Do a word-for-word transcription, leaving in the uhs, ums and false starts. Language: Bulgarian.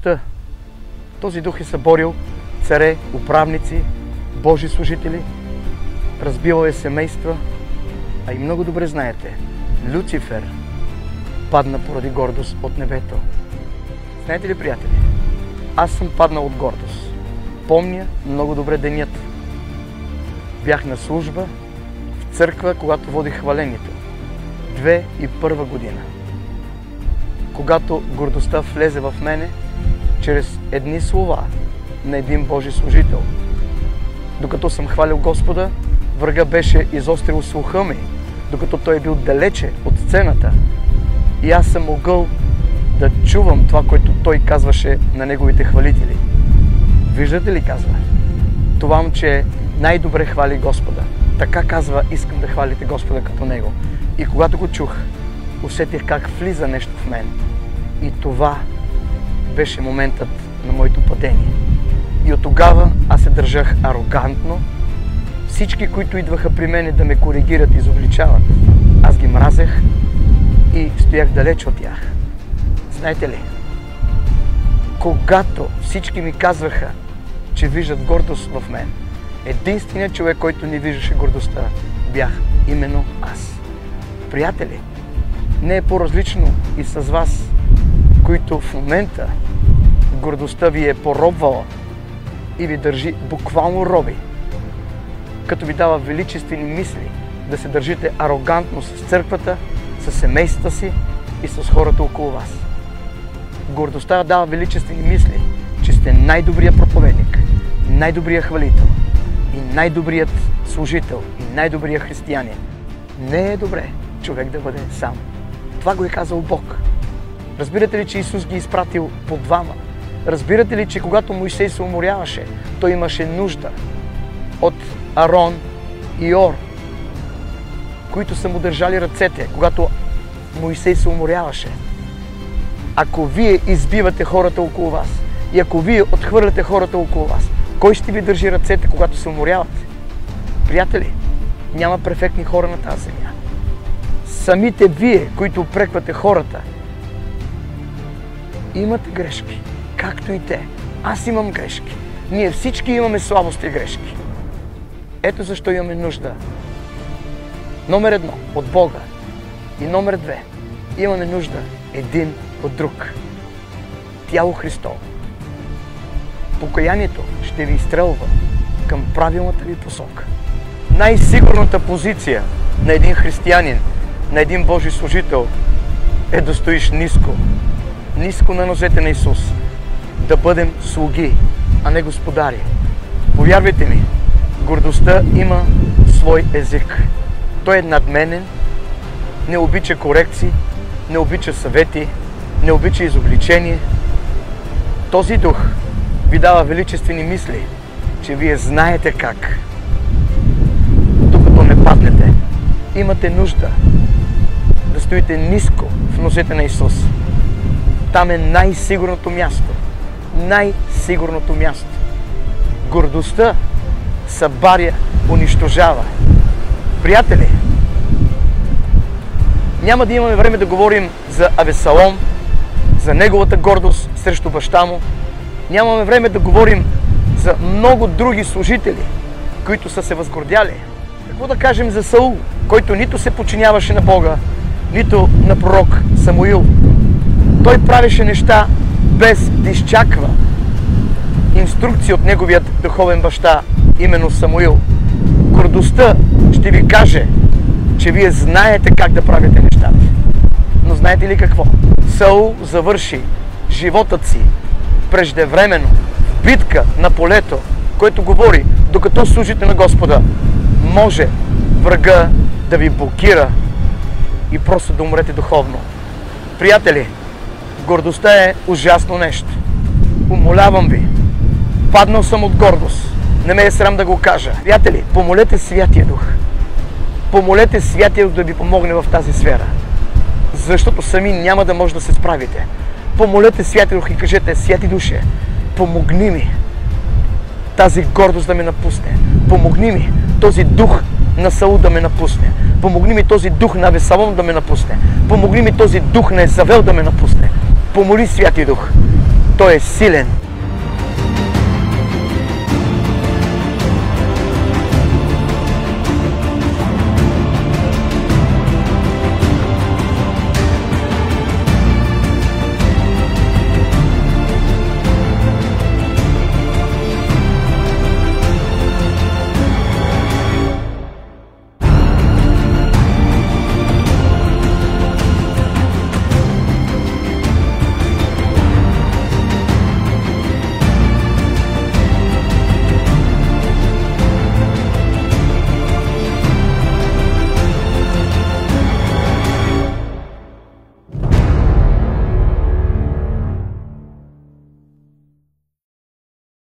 гордостта. Този дух е съборил царе, управници, Божи служители, разбивал е семейства, а и много добре знаете, Люцифер падна поради гордост от небето. Знаете ли, приятели, аз съм паднал от гордост. Помня много добре денят. Бях на служба в църква, когато водих хвалението. Две и първа година. Когато гордостта влезе в мене, чрез едни слова на един Божи служител. Докато съм хвалил Господа, врага беше изострил слуха ми, докато той е бил далече от сцената. И аз съм могъл да чувам това, което той казваше на неговите хвалители. Виждате ли, казва? Това момче най-добре хвали Господа. Така казва, искам да хвалите Господа като него. И когато го чух, усетих как влиза нещо в мен. И това беше моментът на моето падение. И от тогава аз се държах арогантно. Всички, които идваха при мене да ме коригират и изобличават, аз ги мразех и стоях далеч от тях. Знаете ли, когато всички ми казваха, че виждат гордост в мен, единственият човек, който не виждаше гордостта, бях именно аз. Приятели, не е по-различно и с вас, които в момента гордостта ви е поробвала и ви държи буквално роби, като ви дава величествени мисли да се държите арогантно с църквата, с семействата си и с хората около вас. Гордостта дава величествени мисли, че сте най-добрият проповедник, най-добрият хвалител и най-добрият служител и най-добрият християнин. Не е добре човек да бъде сам. Това го е казал Бог. Разбирате ли, че Исус ги изпратил по двама? Разбирате ли, че когато Моисей се уморяваше, той имаше нужда от Арон и Ор, които са му държали ръцете, когато Моисей се уморяваше. Ако вие избивате хората около вас и ако вие отхвърляте хората около вас, кой ще ви държи ръцете, когато се уморявате? Приятели, няма перфектни хора на тази земя. Самите вие, които упреквате хората, имате грешки, както и те. Аз имам грешки. Ние всички имаме слабости и грешки. Ето защо имаме нужда. Номер едно, от Бога. И номер две, имаме нужда един от друг. Тяло Христово. Покаянието ще ви изстрелва към правилната ви посока. Най-сигурната позиция на един християнин, на един Божий служител е да стоиш ниско. Ниско на нозете на Исус. Да бъдем слуги, а не господари. Повярвайте ми, гордостта има свой език. Той е надменен, не обича корекции, не обича съвети, не обича изобличение. Този дух ви дава величествени мисли, че вие знаете как. Докато не паднете, имате нужда да стоите ниско в нозете на Исус. Там е най-сигурното място. Най-сигурното място. Гордостта събаря, унищожава. Приятели, няма да имаме време да говорим за Авесалом, за неговата гордост срещу баща му. Нямаме време да говорим за много други служители, които са се възгордяли. Какво да кажем за Саул, който нито се подчиняваше на Бога, нито на пророк Самуил. Той правеше неща без да изчаква инструкции от неговият духовен баща, именно Самуил. Гордостта ще ви каже, че вие знаете как да правите нещата. Но знаете ли какво? Саул завърши животът си преждевременно в битка на полето, което говори, докато служите на Господа, може врага да ви блокира и просто да умрете духовно. Приятели, гордостта е ужасно нещо. Умолявам ви, паднал съм от гордост. Не ме е срам да го кажа. Приятели, помолете Святия Дух. Помолете Святия Дух да ви помогне в тази сфера. Защото сами няма да може да се справите. Помолете Святия Дух и кажете: Святи Душе, помогни ми тази гордост да ме напусне. Помогни ми този дух на Саул да ме напусне. Помогни ми този дух на Авесалом да ме напусне. Помогни ми този дух на Езавел да ме напусне. Помоли Святия Дух. той е силен.